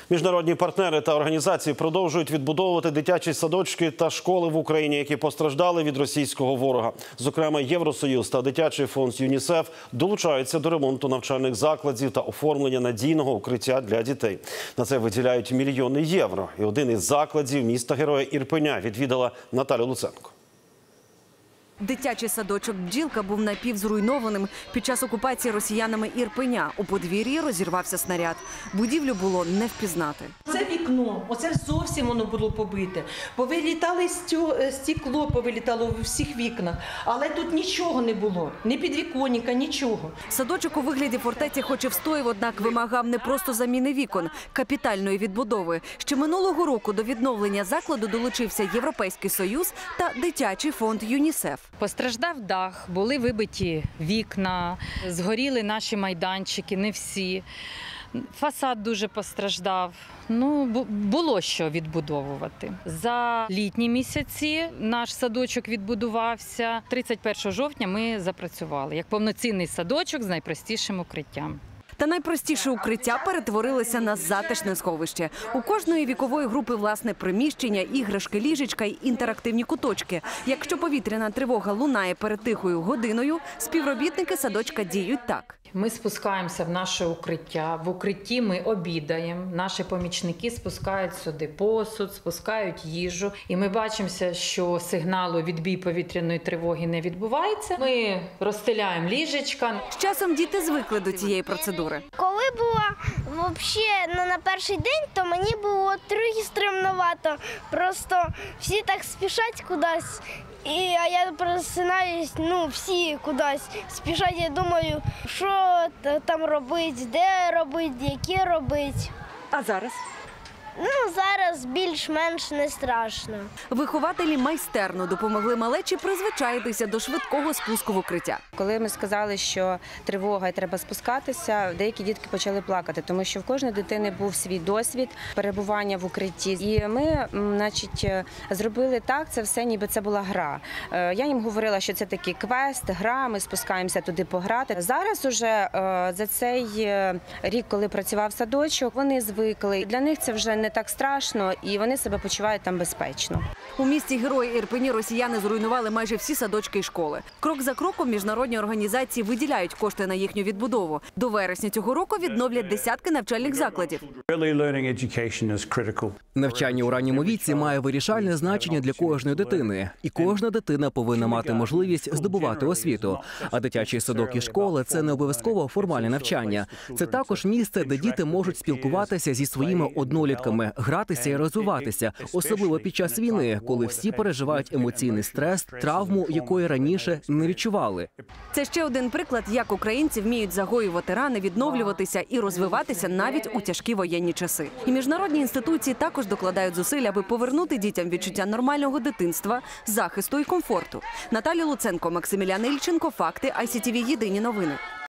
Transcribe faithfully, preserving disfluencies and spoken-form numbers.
Міжнародні партнери та організації продовжують відбудовувати дитячі садочки та школи в Україні, які постраждали від російського ворога. Зокрема, Євросоюз та дитячий фонд ЮНІСЕФ долучаються до ремонту навчальних закладів та оформлення надійного укриття для дітей. На це виділяють мільйони євро. І один із закладів міста-героя Ірпеня відвідала Наталя Луценко. Дитячий садочок «Бджілка» був напівзруйнованим під час окупації росіянами Ірпеня. У подвір'ї розірвався снаряд. Будівлю було не впізнати. Це вікно, оце зовсім воно було побите. Повилітали стекло, повилітало у всіх вікнах. Але тут нічого не було, ні підвіконника, нічого. Садочок у вигляді фортеці хоч і встояв, однак вимагав не просто заміни вікон, капітальної відбудови. Ще минулого року до відновлення закладу долучився Європейський Союз та дитячий фонд ЮНІСЕФ. Постраждав дах, були вибиті вікна, згоріли наші майданчики, не всі. Фасад дуже постраждав. Ну, було що відбудовувати. За літні місяці наш садочок відбудувався. тридцять першого жовтня ми запрацювали як повноцінний садочок з найпростішим укриттям. Та найпростіше укриття перетворилося на затишне сховище. У кожної вікової групи власне приміщення, іграшки, ліжечка й інтерактивні куточки. Якщо повітряна тривога лунає перед тихою годиною, співробітники садочка діють так. Ми спускаємося в наше укриття. В укритті ми обідаємо. Наші помічники спускають сюди посуд, спускають їжу. І ми бачимося, що сигналу відбій повітряної тривоги не відбувається. Ми розстеляємо ліжечка. З часом діти звикли до цієї процедури. Коли було взагалі ну, на перший день, то мені було трохи стримновато. Просто всі так спішать кудись. І а я просинаюсь, ну всі кудись спішать. Я думаю, що там робити, де робити, які робити. А зараз? Ну, зараз більш-менш не страшно. Вихователі майстерно допомогли малечі призвичаїтися до швидкого спуску в укриття. Коли ми сказали, що тривога і треба спускатися, деякі дітки почали плакати, тому що в кожної дитини був свій досвід перебування в укритті. І ми, значить, зробили так, це все ніби це була гра. Я їм говорила, що це такий квест, гра, ми спускаємося туди пограти. Зараз уже за цей рік, коли працював садочок, вони звикли. Для них це вже не так страшно, і вони себе почувають там безпечно. У місті Герої Ірпені росіяни зруйнували майже всі садочки і школи. Крок за кроком міжнародні організації виділяють кошти на їхню відбудову. До вересня цього року відновлять десятки навчальних закладів. Навчання у ранньому віці має вирішальне значення для кожної дитини. І кожна дитина повинна мати можливість здобувати освіту. А дитячий садок і школи – це не обов'язково формальне навчання. Це також місце, де діти можуть спілкуватися зі своїми однолітками, гратися і розвиватися, особливо під час війни, коли всі переживають емоційний стрес, травму, якої раніше не відчували. Це ще один приклад, як українці вміють загоювати рани, відновлюватися і розвиватися навіть у тяжкі воєнні часи. І міжнародні інституції також докладають зусиль, аби повернути дітям відчуття нормального дитинства, захисту і комфорту. Наталя Луценко, Максимілян Ільченко, Факти, ай сі ті ві, єдині новини.